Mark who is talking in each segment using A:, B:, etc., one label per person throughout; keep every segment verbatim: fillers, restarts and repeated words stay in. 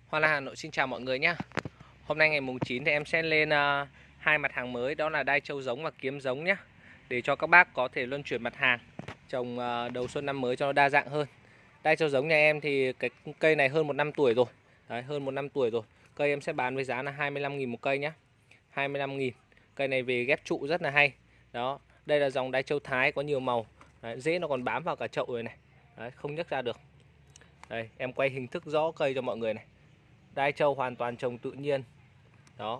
A: Hoa Lan Hà Nội xin chào mọi người nhé. Hôm nay ngày mùng chín thì em sẽ lên uh, hai mặt hàng mới, đó là đai trâu giống và kiếm giống nhé. Để cho các bác có thể luân chuyển mặt hàng trồng uh, đầu xuân năm mới cho nó đa dạng hơn. Đai trâu giống nhà em thì cái cây này hơn một năm tuổi rồi. Đấy, hơn một năm tuổi rồi. Cây em sẽ bán với giá là hai mươi lăm nghìn một cây nhé. hai mươi lăm nghìn. Cây này về ghép trụ rất là hay. Đó, đây là dòng đai trâu Thái có nhiều màu. Đấy, rễ nó còn bám vào cả chậu rồi này. Đấy, không nhấc ra được. Đây, em quay hình thức rõ cây cho mọi người này. Đai trâu hoàn toàn trồng tự nhiên. Đó,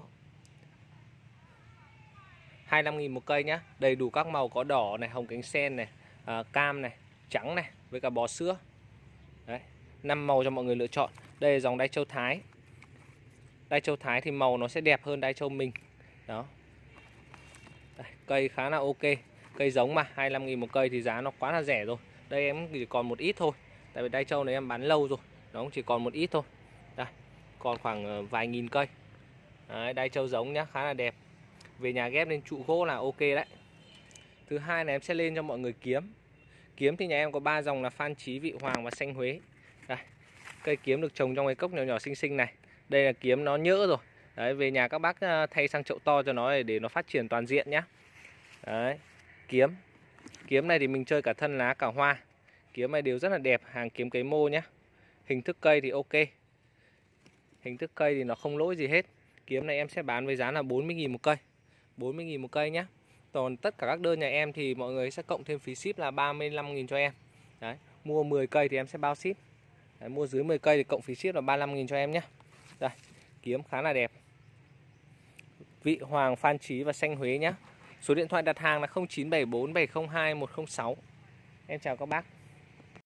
A: hai mươi lăm nghìn một cây nhá. Đầy đủ các màu, có đỏ này, hồng cánh sen này, à, cam này, trắng này, với cả bò sữa. Đấy, năm màu cho mọi người lựa chọn. Đây là dòng đai trâu Thái. Đai trâu Thái thì màu nó sẽ đẹp hơn đai trâu mình. Đó. Đây, cây khá là ok. Cây giống mà, hai mươi lăm nghìn một cây thì giá nó quá là rẻ rồi. Đây em chỉ còn một ít thôi. Tại vì đai trâu này em bán lâu rồi. Nó cũng chỉ còn một ít thôi. Đây, còn khoảng vài nghìn cây. Đấy, đai trâu giống nhá, khá là đẹp. Về nhà ghép lên trụ gỗ là ok đấy. Thứ hai là em sẽ lên cho mọi người kiếm. Kiếm thì nhà em có ba dòng là Phan Chí, Vị Hoàng và Xanh Huế. Đây, cây kiếm được trồng trong cái cốc nhỏ nhỏ xinh xinh này. Đây là kiếm nó nhỡ rồi. Đấy, về nhà các bác thay sang chậu to cho nó để nó phát triển toàn diện nhá. Đấy, kiếm. Kiếm này thì mình chơi cả thân lá cả hoa. Kiếm này đều rất là đẹp, hàng kiếm cấy mô nhá. Hình thức cây thì ok. Hình thức cây thì nó không lỗi gì hết. Kiếm này em sẽ bán với giá là bốn mươi nghìn một cây. bốn mươi nghìn một cây nhé. Còn tất cả các đơn nhà em thì mọi người sẽ cộng thêm phí ship là ba mươi lăm nghìn cho em. Đấy, mua mười cây thì em sẽ bao ship. Đấy, mua dưới mười cây thì cộng phí ship là ba mươi lăm nghìn cho em nhé. Đây, kiếm khá là đẹp. Vị Hoàng, Phan Chí và Xanh Huế nhé. Số điện thoại đặt hàng là không chín bảy bốn bảy không hai một không sáu. Em chào các bác.